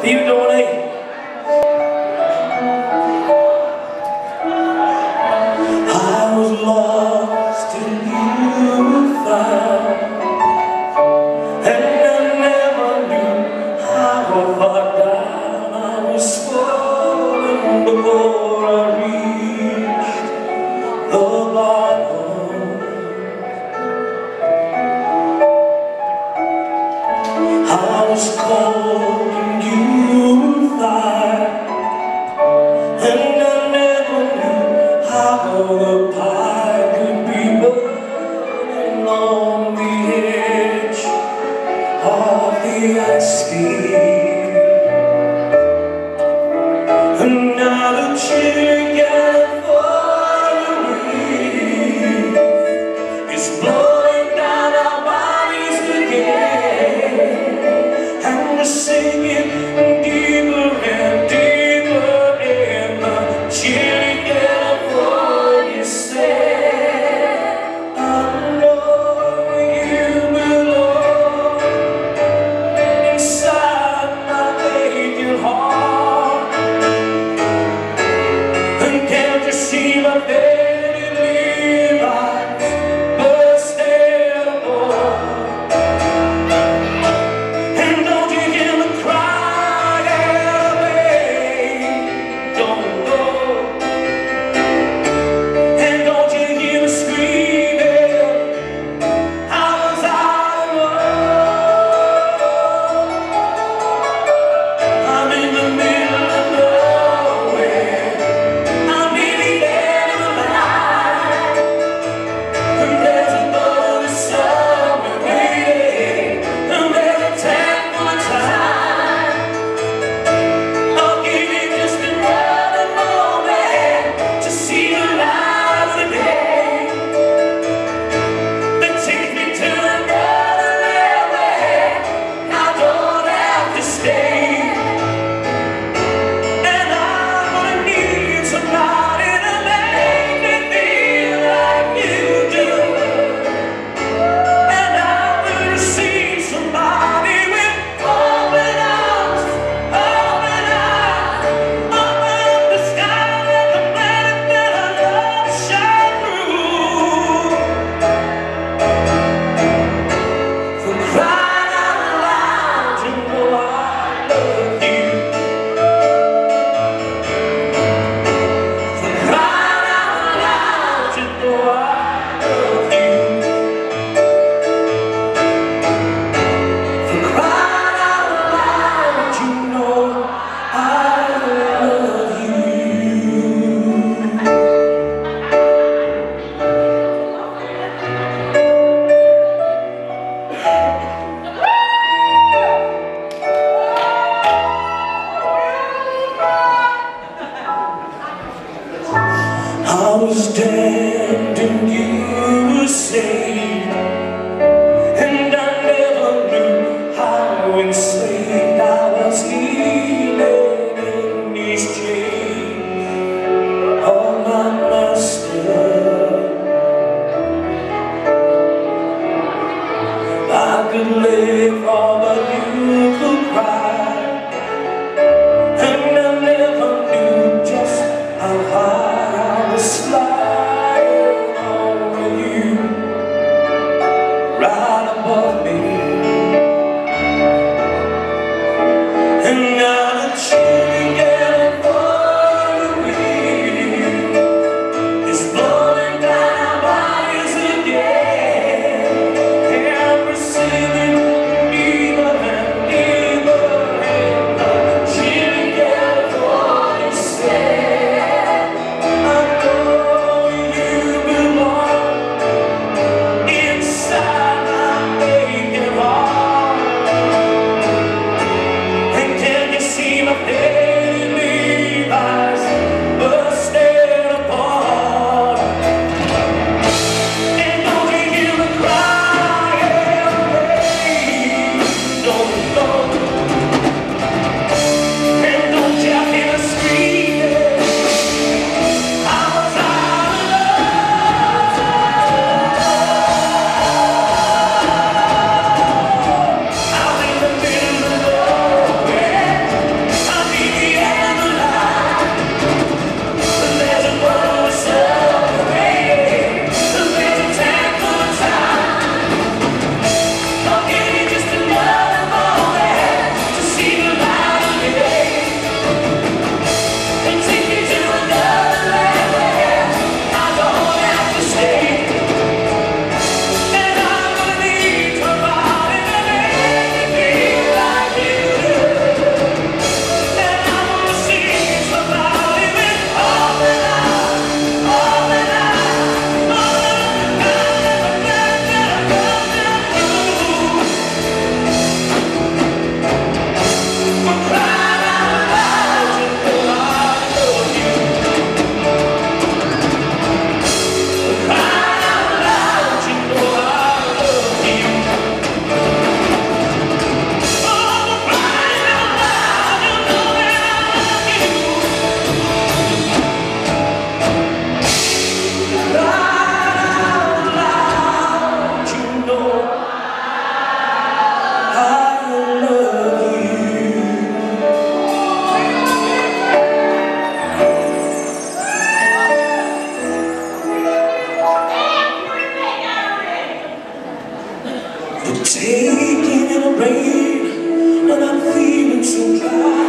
You donate. I was lost till you were found, and I never knew how far down I was falling before I reached the bottom. I was cold and you were fire, and I never knew how the pie could be burning on the edge of the ice field. And now the chilly California wind is blowing down our bodies again, and we're singing deeper and deeper in the chilly California sand. I know you belong inside my aching heart, and can't you see my faded eyes bursting apart? And don't you hear me crying, babe, don't go. And don't you hear me screaming, I was out of love. I'm in the middle of nowhere, I'm nearly dead of the night, and there's a boat somewhere waiting, and there's a tank full of time. I'll give you just another moment to see the light of the day that takes me to another land where I don't have to stay. And I'm gonna need somebody to make me feel like you do. And I'm gonna see somebody with open arms, open eyes, open up the sky, let the planet that I love shine through. For crying out loud, you know I love you. For crying out loud, you know I love you. For crying out loud, you know I love you. I was damned and you were saved, and I never knew how enslaved I was kneeling in these chains of my master. I could live all but you could cry, and I never knew just how high I was flying over you, right above me. And now the chilly California wind is blowing down our bodies again, and we're singing Baking in the rain when I'm feeling so dry.